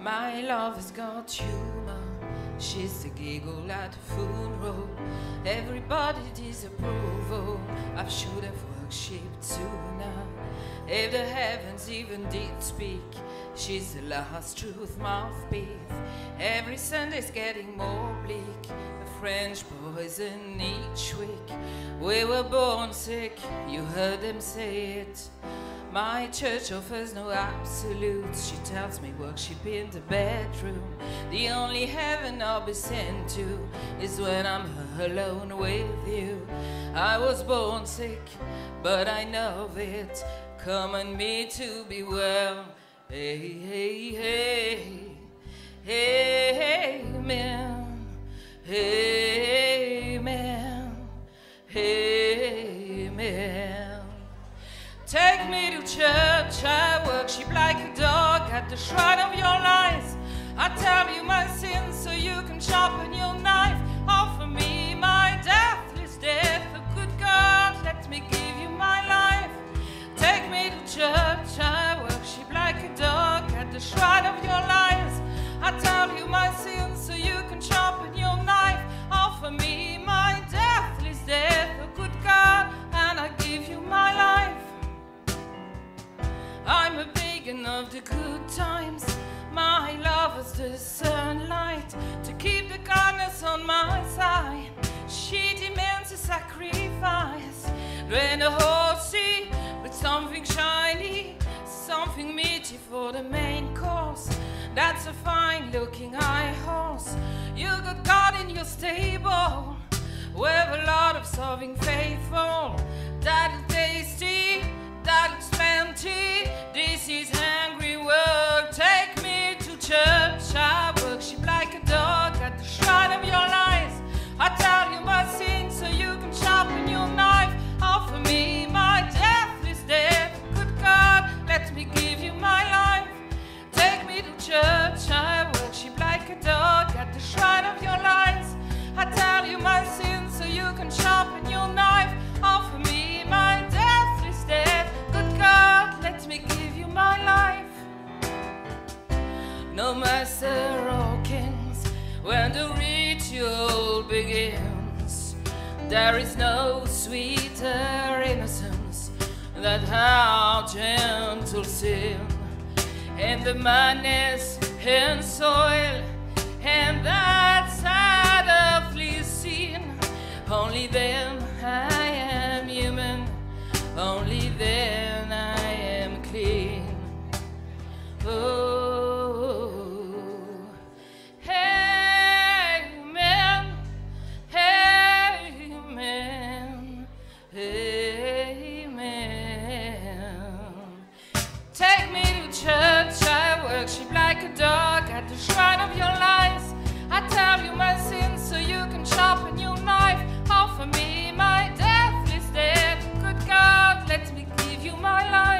My love has got humor. She's the giggle at the funeral. Everybody disapproval. I should have worshipped sooner. If the heavens even did speak, she's the last truth mouthpiece. Every Sunday's getting more bleak. A French poison each week. We were born sick, you heard them say it. My church offers no absolutes. She tells me worship in the bedroom. The only heaven I'll be sent to is when I'm alone with you. I was born sick, but I know it. Command me to be well. Hey, hey, hey, hey, amen, amen, amen. Take me to church, I worship like a dog at the shrine of your lies. I tell you my sins so you can sharpen your knife. Offer me my deathless death. Oh, good God, let me give you my life. Take me to church, I worship like a dog at the shrine of your lies. I tell you my sins so you can sharpen your knife. Offer me my deathless death. Oh, good God, and I give you my life. I'm a beacon of the good times. My love is the sunlight to keep the kindness on my side. She demands a sacrifice. Drain the whole sea with something shiny, something meaty for the main course. That's a fine looking high horse. You got God in your stable with a lot of serving faithful. That'll tasty, that'll plenty. This is hungry work. Take me to church. I worship like a dog at the shrine of your lies. I tell you my sins so you can sharpen your knife. Offer me my deathless death. Good God, let me give you my life. Take me to church. I worship like a dog at the shrine of your lies. I tell you my sins so you can sharpen your knife. Offer me my deathless death. Good God, let me give you my life. No master or kings, when the ritual begins, there is no sweeter innocence than how gentle sin. And the madness and soil and that sad earthly sin. Only then I am human, only then I am clean. Oh, amen, amen, amen. Take me to church, I worship like a dog at the shrine of your lies. I tell you my sins so you can sharpen your knife. Offer me my deathless death. Good God, let me give you my life.